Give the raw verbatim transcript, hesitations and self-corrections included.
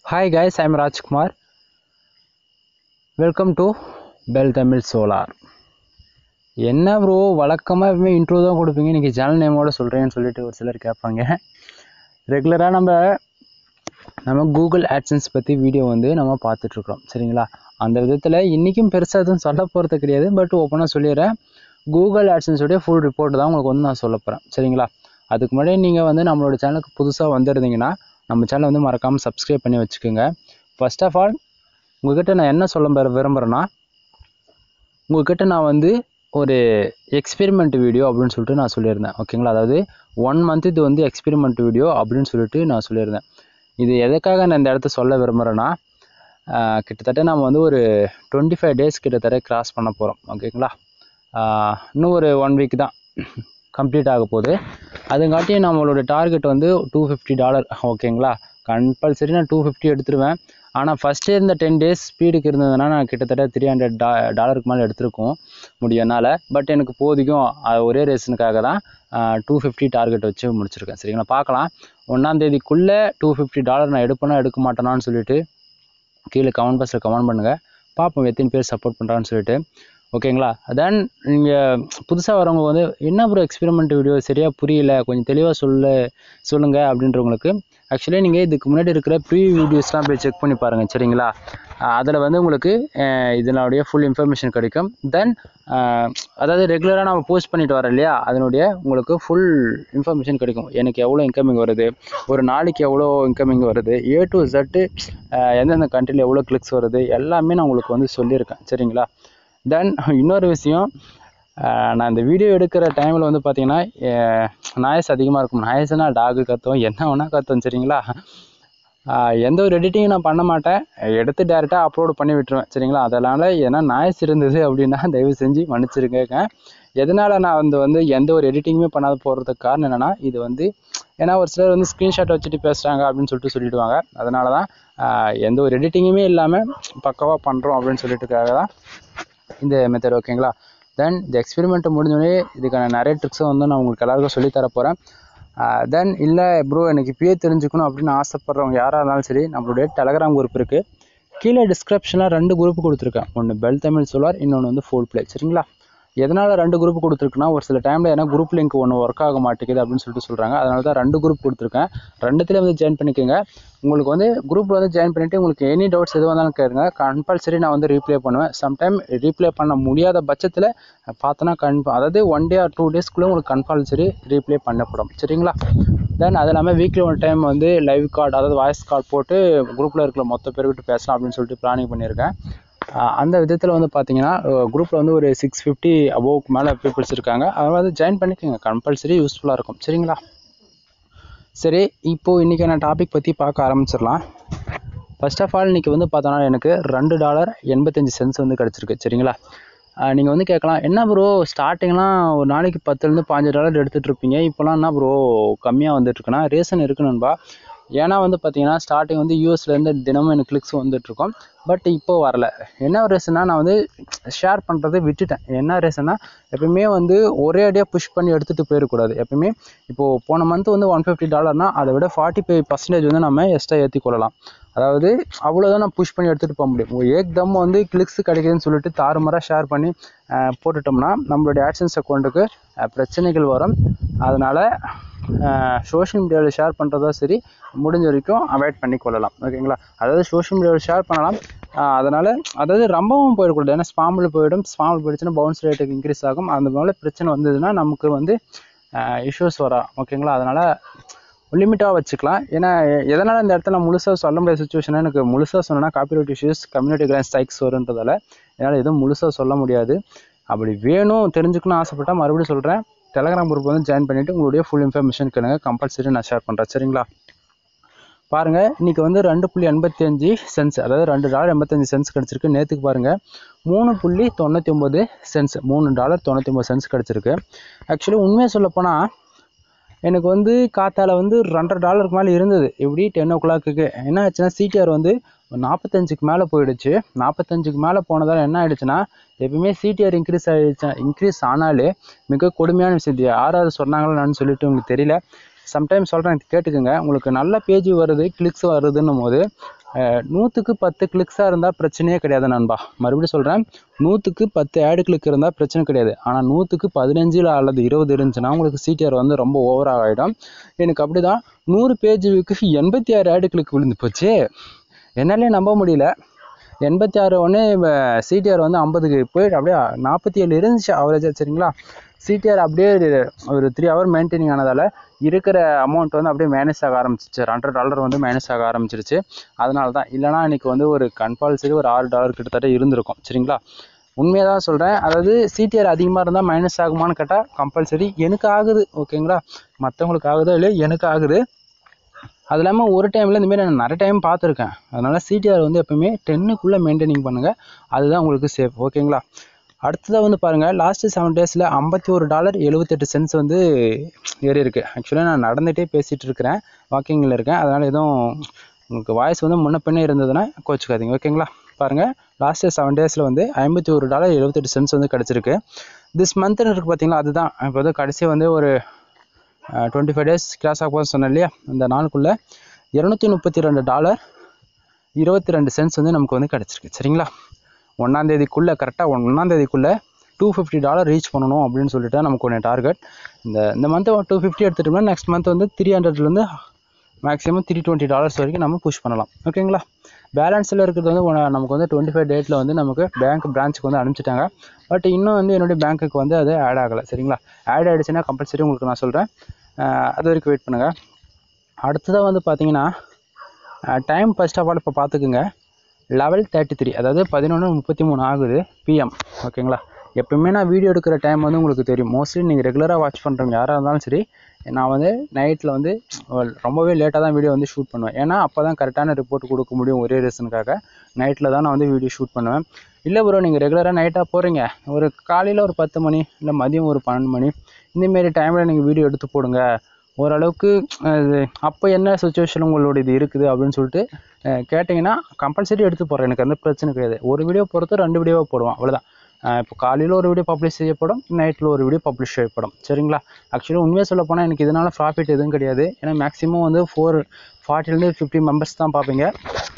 Hi guys, I'm Rajkumar. Welcome to Bell Tamil Solar. என்ன bro வழக்கமாக எப்பவுமே intro தான் கொடுப்பீங்க, இன்றைக்கி சேனல் நேமோட சொல்கிறேன்னு சொல்லிட்டு ஒரு சிலர் கேட்பாங்க. ரெகுலராக நம்ம நம்ம கூகுள் ஆட்சன்ஸ் பற்றி வீடியோ வந்து நம்ம பார்த்துட்ருக்குறோம் சரிங்களா. அந்த விதத்தில் இன்றைக்கும் பெருசாக எதுவும் சொல்ல போகிறது கிடையாது, பட் ஓப்பனாக சொல்லிடுறேன். கூகுள் ஆட்சன்ஸோடைய ஃபுல் ரிப்போர்ட் தான் உங்களுக்கு வந்து நான் சொல்ல போகிறேன் சரிங்களா. அதுக்கு முன்னாடி நீங்கள் வந்து நம்மளோட சேனலுக்கு புதுசாக வந்துருந்தீங்கன்னா நம்ம சேனலை வந்து மறக்காமல் சப்ஸ்கிரைப் பண்ணி வச்சுக்கோங்க. ஃபர்ஸ்ட் ஆஃப் ஆல் உங்கள்கிட்ட நான் என்ன சொல்ல விரும்புகிறேன்னா, உங்கள்கிட்ட நான் வந்து ஒரு எக்ஸ்பெரிமெண்ட் வீடியோ அப்படின்னு சொல்லிட்டு நான் சொல்லியிருந்தேன் ஓகேங்களா. அதாவது ஒன் மந்த் இது வந்து எக்ஸ்பெரிமெண்ட் வீடியோ அப்படின்னு சொல்லிட்டு நான் சொல்லியிருந்தேன். இது எதுக்காக நான் இந்த இடத்த சொல்ல விரும்புகிறேன்னா, கிட்டத்தட்ட நம்ம வந்து ஒரு டுவெண்ட்டி ஃபைவ் டேஸ் கிட்டத்தட்ட கிராஸ் பண்ண போகிறோம் ஓகேங்களா. இன்னும் ஒரு ஒன் வீக் தான் கம்ப்ளீட் ஆக போகுது. அதுங்காட்டியும் நம்மளோட டார்கெட் வந்து டூ ஃபிஃப்டி டாலர் ஓகேங்களா. கம்பல்சரி நான் டூ ஃபிஃப்டி எடுத்துருவேன். ஆனால் ஃபஸ்ட்டு இருந்த டென் டேஸ் ஸ்பீடுக்கு இருந்ததுன்னா நான் கிட்டத்தட்ட த்ரீ ஹண்ட்ரட் டா டாலருக்கு மேலே எடுத்துருக்கோம் முடியும் என்னால். பட் எனக்கு போதிக்கும் ஒரே ரீசனுக்காக தான் டூ ஃபிஃப்டி டார்கெட் வச்சு முடிச்சிருக்கேன் சரிங்களா. பார்க்கலாம் ஒன்றாந்தேதிக்குள்ளே டூ ஃபிஃப்டி டாலர் நான் எடுப்பேனா எடுக்க மாட்டேனான்னு சொல்லிட்டு கீழே கமெண்ட் பாக்ஸில் கமெண்ட் பண்ணுங்கள், பார்ப்போம் எத்தனை பேர் சப்போர்ட் பண்ணுறான்னு சொல்லிட்டு ஓகேங்களா. தென் நீங்கள் புதுசாக வரவங்க வந்து என்ன ப்ரோ எக்ஸ்பெரிமெண்ட் வீடியோ சரியாக புரியல, கொஞ்சம் தெளிவாக சொல்ல சொல்லுங்கள் அப்படின்றவங்களுக்கு ஆக்சுவலி நீங்கள் இதுக்கு முன்னாடி இருக்கிற ப்ரீ வீடியோஸ்லாம் போய் செக் பண்ணி பாருங்கள் சரிங்களா. அதில் வந்து உங்களுக்கு இதனுடைய ஃபுல் இன்ஃபர்மேஷன் கிடைக்கும். தென் அதாவது ரெகுலராக நம்ம போஸ்ட் பண்ணிட்டு வரோம் இல்லையா, அதனுடைய உங்களுக்கு ஃபுல் இன்ஃபர்மேஷன் கிடைக்கும். எனக்கு எவ்வளோ இன்கமிங் வருது, ஒரு நாளைக்கு எவ்வளோ இன்கமிங் வருது, ஏ டு ஜெட்டு எந்தெந்த கண்ட்ரியில் எவ்வளோ கிளிக்ஸ் வருது எல்லாமே நான் உங்களுக்கு வந்து சொல்லியிருக்கேன் சரிங்களா. தென் இன்னொரு விஷயம், நான் இந்த வீடியோ எடுக்கிற டைமில் வந்து பார்த்தீங்கன்னா நாய்ஸ் அதிகமாக இருக்கும். நாய்ஸ்னால் டாகு கத்தும், என்ன வேணால் கத்தும் சரிங்களா. எந்த ஒரு எடிட்டிங்கும் நான் பண்ண மாட்டேன், எடுத்து டேரெக்டாக அப்லோடு பண்ணி விட்டுருவேன் சரிங்களா. அதனால் ஏன்னா நாய்ஸ் இருந்தது அப்படின்னா தயவு செஞ்சு மன்னிச்சிருக்கேங்க. எதனால் நான் வந்து வந்து எந்த ஒரு எடிட்டிங்குமே பண்ணாத போகிறதுக்கு காரணம் என்னென்னா, இது வந்து ஏன்னா ஒரு சிலர் வந்து ஸ்க்ரீன்ஷாட் வச்சுட்டு பேசுகிறாங்க அப்படின்னு சொல்லிட்டு சொல்லிவிடுவாங்க. அதனால தான் எந்த ஒரு எடிட்டிங்குமே இல்லாமல் பக்காவாக பண்ணுறோம் அப்படின்னு சொல்லிட்டுக்காக தான் இந்த மெத்தட் ஓகேங்களா. தென் இந்த எக்ஸ்பெரிமெண்ட்டை முடிஞ்சோடனே இதுக்கான நிறைய ட்ரிக்ஸும் வந்து நான் உங்களுக்கு எல்லாருக்கும் சொல்லித்தர போகிறேன். தென் இல்லை ப்ரோ எனக்கு இப்பயே தெரிஞ்சுக்கணும் அப்படின்னு ஆசைப்பட்றவங்க யாராக இருந்தாலும் சரி, நம்மளுடைய டெலகிராம் குரூப் இருக்குது. கீழே டிஸ்கிரிப்ஷனில் ரெண்டு குரூப் கொடுத்துருக்கேன், ஒன்று பெல் தமிழ் சோலார், இன்னொன்று வந்து ஃபோல் பிளே சரிங்களா. எதனால் ரெண்டு குரூப் கொடுத்துருக்குன்னா, ஒரு சில டைமில் ஏன்னா குரூப் லிங்க் ஒன்று ஒர்க் ஆக மாட்டேங்குது அப்படின்னு சொல்லிட்டு சொல்கிறாங்க. அதனால தான் ரெண்டு குரூப் கொடுத்துருக்கேன். ரெண்டுத்துலேயே வந்து ஜாயின் பண்ணிக்கோங்க. உங்களுக்கு வந்து குரூப்பில் வந்து ஜாயின் பண்ணிவிட்டு உங்களுக்கு எனி டவுட்ஸ் எது வந்தாலும் கேளுங்க, கம்பல்சரி நான் வந்து ரீப்ளே பண்ணுவேன். சம்டைம் ரீப்ளே பண்ண முடியாத பட்சத்தில் பார்த்தோன்னா கன்ஃபார்ம் அதாவது ஒன் டே ஆர் டூ டேஸ்க்குள்ளே உங்களுக்கு கம்பல்சரி ரீப்ளே பண்ணப்படும் சரிங்களா. தென் அது இல்லாமல் வீக்லி ஒன் டைம் வந்து லைவ் கார்டு அதாவது வாய்ஸ் கார்டு போட்டு குரூப்பில் இருக்கிற மொத்த பேர் விட்டு பேசலாம் அப்படின்னு சொல்லிட்டு பிளானிங் பண்ணியிருக்கேன். அந்த விதத்தில் வந்து பார்த்தீங்கன்னா குரூப்பில் வந்து ஒரு சிக்ஸ் ஃபிஃப்டி அபோவுக்கு மேலே பீப்புள்ஸ் இருக்காங்க. அதனால் வந்து ஜாயின் பண்ணிக்கோங்க, கம்பல்சரி யூஸ்ஃபுல்லாக இருக்கும் சரிங்களா. சரி, இப்போது இன்றைக்கான டாபிக் பற்றி பார்க்க ஆரம்பிச்சிடலாம். ஃபர்ஸ்ட் ஆஃப் ஆல் இன்றைக்கி வந்து பார்த்தோன்னா எனக்கு ரெண்டு டாலர் எண்பத்தஞ்சு சென்ட்ஸ் வந்து கிடச்சிருக்கு சரிங்களா. நீங்கள் வந்து கேட்கலாம், என்ன ப்ரோ ஸ்டார்டிங்லாம் ஒரு நாளைக்கு பத்துலேருந்து பாஞ்சு டாலர் எடுத்துகிட்டு இருப்பீங்க, இப்போலாம் என்ன ப்ரோ கம்மியாக வந்துட்டுருக்குன்னா ரீசன் இருக்குணும்பா. ஏன்னா வந்து பார்த்தீங்கன்னா ஸ்டார்டிங் வந்து யூஎஸ்லேருந்து தினமும் எனக்கு கிளிக்ஸ் வந்துட்டுருக்கோம், பட் இப்போது வரல. என்ன ரீசன்னா நான் வந்து ஷேர் பண்ணுறதை விட்டுட்டேன். என்ன ரீசன்னா எப்பவுமே வந்து ஒரே அடியாக புஷ் பண்ணி எடுத்துகிட்டு போயிடக்கூடாது. எப்பவுமே இப்போது போன மந்த் வந்து ஒன் ஃபிஃப்டி டாலர்னால் அதை விட ஃபார்ட்டி ஃபைவ் பர்சன்டேஜ் வந்து நம்ம எக்ஸ்ட்ரா ஏற்றி கொள்ளலாம். அதாவது அவ்வளோதான் நான் புஷ் பண்ணி எடுத்துகிட்டு போக முடியும். ஏக் தம் வந்து கிளிக்ஸ் கிடைக்குதுன்னு சொல்லிட்டு தாறுமாறாக ஷேர் பண்ணி போட்டுட்டோம்னா நம்மளுடைய ஆட்சன்ஸ் அக்கௌண்ட்டுக்கு பிரச்சனைகள் வரும். அதனால் சோஷியல் மீடியாவில் ஷேர் பண்ணுறதா சரி முடிஞ்ச வரைக்கும் அவாய்ட் பண்ணி கொள்ளலாம் ஓகேங்களா. அதாவது சோஷியல் மீடியாவில் ஷேர் பண்ணலாம், அதனால் அதாவது ரொம்பவும் போயிடக்கூடாது. ஏன்னா ஸ்பாமில் போயிடும், ஸ்பாமில் போயிடுச்சுன்னா பவுன்ஸ் ரேட்டுக்கு இன்க்ரீஸ் ஆகும். அந்த மாதிரி பிரச்சனை வந்ததுன்னா நமக்கு வந்து இஷ்யூஸ் வரும் ஓகேங்களா. அதனால் லிமிட்டாக வச்சுக்கலாம். ஏன்னா எதனால் இந்த இடத்துல முழுசாக சொல்ல முடியாத சுச்சுவேஷனாக எனக்கு முழுசாக சொன்னேன்னா copyright issues community grand strikes வருன்றதால என்னால் எதுவும் முழுசாக சொல்ல முடியாது. அப்படி வேணும் தெரிஞ்சுக்கணும்னு ஆசைப்பட்டால் மறுபடியும் சொல்கிறேன், டெலகிராம் குரூப் வந்து ஜாயின் பண்ணிவிட்டு உங்களுடைய ஃபுல் இன்ஃபர்மேஷன் கேளுங்க, கம்பல்சரி நான் ஷேர் பண்ணுறேன் சரிங்களா. பாருங்கள் இன்றைக்கி வந்து ரெண்டு புள்ளி எண்பத்தி அஞ்சு சென்ஸ் அதாவது ரெண்டு டாலர் எண்பத்தஞ்சு சென்ஸ் கிடச்சிருக்கு. நேற்றுக்கு பாருங்கள் மூணு புள்ளி தொண்ணூற்றி ஒம்பது சென்ஸ் மூணு டாலர் தொண்ணூற்றி ஒம்பது சென்ஸ் கிடச்சிருக்கு. ஆக்சுவலி உண்மையாக சொல்லப்போனால் எனக்கு வந்து காத்தால வந்து ரெண்டரை டாலருக்கு மேலே இருந்தது. எப்படி டென் ஓ கிளாக்கு என்ன ஆச்சுன்னா சிடிஆர் வந்து நாற்பத்தஞ்சுக்கு மேலே போயிடுச்சு. நாற்பத்தஞ்சுக்கு மேலே போனதால் என்ன ஆகிடுச்சுன்னா, எப்பவுமே சிடிஆர் இன்க்ரீஸ் ஆகிடுச்சு இன்க்ரீஸ் ஆனாலே மிக கொடுமையான விஷயம். யாராவது சொன்னாங்களான்னு சொல்லிட்டு உங்களுக்கு தெரியல, சம்டைம்ஸ் சொல்கிறேன் கேட்டுக்கோங்க. உங்களுக்கு நல்ல பேஜ் வருது, கிளிக்ஸ் வருதுன்னும் போது நூற்றுக்கு பத்து கிளிக்ஸாக இருந்தால் பிரச்சனையே கிடையாது நண்பா. மறுபடியும் சொல்கிறேன், நூற்றுக்கு பத்து ஆடு கிளிக் இருந்தால் பிரச்சனை கிடையாது. ஆனால் நூற்றுக்கு பதினஞ்சில் அல்லது இருபது இருந்துச்சுன்னா உங்களுக்கு சிடிஆர் வந்து ரொம்ப ஓவராக ஆகிடும். எனக்கு அப்படி தான் நூறு பேஜுக்கு எண்பத்தி ஆறு ஆடு கிளிக் விழுந்து போச்சு. என்னாலே நம்ப முடியல. எண்பத்தி ஆறு ஒன்று சிடிஆர் வந்து ஐம்பதுக்கு போய் அப்படியே நாற்பத்தி ஏழு இருந்துச்சு அவரேஜாக. சரிங்களா, சிடிஆர் அப்படியே ஒரு த்ரீ ஹவர் மெயின்டைனிங் ஆனதால் இருக்கிற அமௌண்ட் வந்து அப்படியே மேனேஜ் ஆக ஆரம்பிச்சிச்சு. ஹண்ட்ரட் டாலர் வந்து மேனேஜ் ஆக ஆரம்பிச்சிருச்சு. அதனால தான், இல்லைனா இன்றைக்கி வந்து ஒரு கம்பல்சரி ஒரு ஆறு டாலர் கிட்டத்தட்ட இருந்திருக்கும். சரிங்களா, உண்மையாக தான் சொல்கிறேன். அதாவது சிடிஆர் அதிகமாக இருந்தால் மைனஸ் ஆகுமான்னு கேட்டால் கம்பல்சரி எனக்கு ஆகுது. ஓகேங்களா, மற்றவங்களுக்கு ஆகுதோ இல்லையோ எனக்கு ஆகுது. அது இல்லாமல் ஒரு டைமில் இந்தமாரி நான் நிறைய டைம் பார்த்துருக்கேன். அதனால் சிடிஆர் வந்து எப்போயுமே டென்னுக்குள்ளே மெயின்டைனிங் பண்ணுங்கள், அதுதான் உங்களுக்கு சேஃப். ஓகேங்களா, அடுத்ததாக வந்து பாருங்கள், லாஸ்ட்டு செவன் டேஸில் ஐம்பத்தி ஒரு டாலர் எழுபத்தெட்டு சென்ட்ஸ் வந்து ஏறி இருக்குது. ஆக்சுவலாக நான் நடந்துகிட்டே பேசிகிட்டு இருக்கிறேன், வாக்கிங்கில் இருக்கேன். அதனால் எதுவும் உங்களுக்கு வாய்ஸ் வந்து முன்ன பின்னே இருந்ததுன்னா கோச்சிக்காதீங்க. ஓகேங்களா, பாருங்கள், லாஸ்ட்டு செவன் டேஸில் வந்து ஐம்பத்தி ஒரு டாலர் எழுபத்தெட்டு சென்ட்ஸ் வந்து கிடச்சிருக்கு. திஸ் மந்த்னு இருக்குது பார்த்தீங்களா, அதுதான் இப்போ வந்து கடைசி வந்து ஒரு டுவெண்ட்டி ஃபைவ் டேஸ் கிராஸ் ஆகும்னு சொன்னேன் இல்லையா, இந்த நாளுக்குள்ளே இரநூத்தி முப்பத்தி ரெண்டு டாலர் இருபத்தி ரெண்டு சென்ட்ஸ் வந்து நமக்கு வந்து கிடச்சிருக்கு. சரிங்களா, ஒன்றாந்தேதிக்குள்ளே கரெக்டாக ஒன்றாந்தேதிக்குள்ளே டூ ஃபிஃப்டி டாலர் ரீச் பண்ணணும் அப்படின்னு சொல்லிட்டு நமக்கு ஒன்று டார்கெட். இந்த இந்த மந்த்து டூ ஃபிஃப்டி எடுத்துட்டோம்னா நெக்ஸ்ட் மந்த் வந்து த்ரீ ஹண்ட்ரட்லேருந்து மேக்ஸிமம் த்ரீ டுவெண்ட்டி டாலர்ஸ் வரைக்கும் நம்ம புஷ் பண்ணலாம். ஓகேங்களா, பேலன்ஸில் இருக்கிறது வந்து நமக்கு வந்து டுவெண்ட்டி ஃபைவ் டேட்டில் வந்து நமக்கு பேங்க் பிரான்ச்சுக்கு வந்து அனுப்பிச்சிட்டாங்க. பட் இன்னும் வந்து என்னுடைய பேங்க்குக்கு வந்து அது ஆட் ஆகலை. சரிங்களா, ஆட் ஆகிடுச்சுன்னா கம்பல்சரி உங்களுக்கு நான் சொல்கிறேன், அது வரைக்கும் வெயிட் பண்ணுங்கள். அடுத்ததாக வந்து பார்த்தீங்கன்னா டைம் ஃபர்ஸ்ட் ஆஃப் ஆல் இப்போ பார்த்துக்குங்க, லெவல் தேர்ட்டி த்ரீ அதாவது பதினொன்று முப்பத்தி மூணு ஆகுது பிஎம். ஓகேங்களா, எப்பவுமே நான் வீடியோ எடுக்கிற டைம் வந்து உங்களுக்கு தெரியும். மோஸ்ட்லி நீங்கள் ரெகுலராக வாட்ச் பண்ணுறவங்க யாராக இருந்தாலும் சரி, நான் வந்து நைட்டில் வந்து ரொம்பவே லேட்டாக தான் வீடியோ வந்து ஷூட் பண்ணுவேன். ஏன்னா அப்போ தான் கரெக்டான ரிப்போர்ட் கொடுக்க முடியும். ஒரே ரீசனுக்காக நைட்டில் தான் நான் வந்து வீடியோ ஷூட் பண்ணுவேன். இல்லை ப்ரோ, நீங்கள் ரெகுலராக நைட்டாக போகிறீங்க, ஒரு காலையில் ஒரு பத்து மணி இல்லை மதியம் ஒரு பன்னெண்டு மணி இந்தமாரி டைமில் நீங்கள் வீடியோ எடுத்து போடுங்க, ஓரளவுக்கு அப்போ என்ன சுச்சுவேஷன் உங்களோட இது இருக்குது அப்படின்னு சொல்லிட்டு கேட்டிங்கன்னா கம்பல்சரி எடுத்து போடுறேன். எனக்கு அந்த பிரச்சனை கிடையாது. ஒரு வீடியோ பொறுத்து ரெண்டு வீடியோவாக போடுவோம், அவ்வளோதான். இப்போ காலையில் ஒரு வீடியோ பப்ளிஷ் செய்யப்படும், நைட்டில் ஒரு வீடியோ பப்ளிஷ் செய்யப்படும். சரிங்களா, ஆக்சுவலி உண்மையாக சொல்ல போனால் எனக்கு இதனால் ப்ராஃபிட் எதுவும் கிடையாது. ஏன்னா மேக்ஸிமம் வந்து ஃபோர் ஃபார்ட்டிலேருந்து ஃபிஃப்டி மெம்பர்ஸ் தான் பார்ப்பீங்க.